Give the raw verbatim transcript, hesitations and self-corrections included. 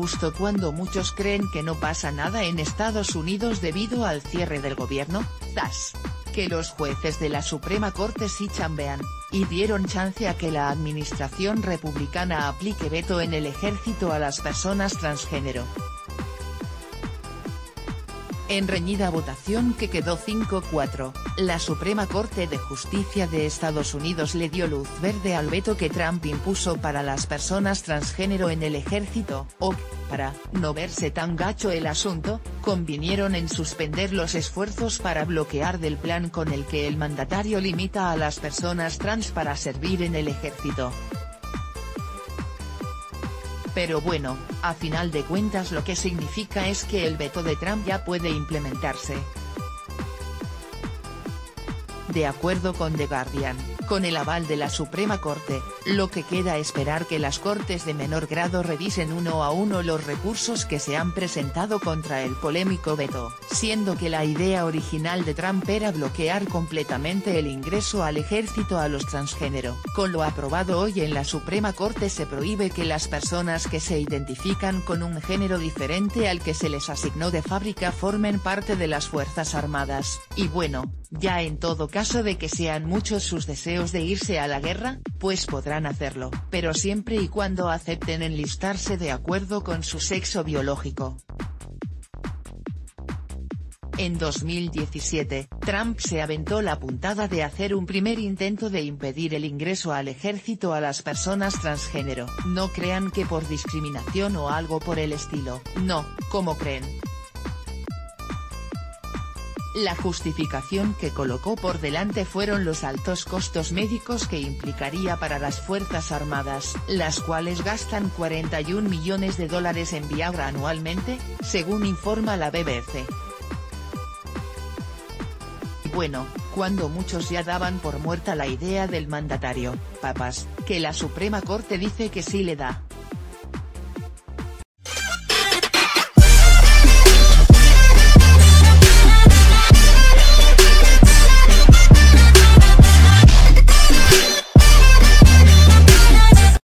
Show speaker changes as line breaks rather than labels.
justo cuando muchos creen que no pasa nada en Estados Unidos debido al cierre del gobierno, ¡zas!, que los jueces de la Suprema Corte sí chambean, y dieron chance a que la administración republicana aplique veto en el ejército a las personas transgénero. En reñida votación que quedó cinco cuatro, la Suprema Corte de Justicia de Estados Unidos le dio luz verde al veto que Trump impuso para las personas transgénero en el ejército, o, para no verse tan gacho el asunto, convinieron en suspender los esfuerzos para bloquear del plan con el que el mandatario limita a las personas trans para servir en el ejército. Pero bueno, a final de cuentas lo que significa es que el veto de Trump ya puede implementarse. De acuerdo con The Guardian, con el aval de la Suprema Corte, lo que queda esperar que las cortes de menor grado revisen uno a uno los recursos que se han presentado contra el polémico veto, siendo que la idea original de Trump era bloquear completamente el ingreso al ejército a los transgénero. Con lo aprobado hoy en la Suprema Corte se prohíbe que las personas que se identifican con un género diferente al que se les asignó de fábrica formen parte de las Fuerzas Armadas, y bueno, ya en todo caso de que sean muchos sus deseos de irse a la guerra, pues podrán hacerlo, pero siempre y cuando acepten enlistarse de acuerdo con su sexo biológico. En dos mil diecisiete, Trump se aventó la puntada de hacer un primer intento de impedir el ingreso al ejército a las personas transgénero. No crean que por discriminación o algo por el estilo, no, como creen. La justificación que colocó por delante fueron los altos costos médicos que implicaría para las Fuerzas Armadas, las cuales gastan cuarenta y un millones de dólares en Viagra anualmente, según informa la B B C. Bueno, cuando muchos ya daban por muerta la idea del mandatario, papas, que la Suprema Corte dice que sí le da.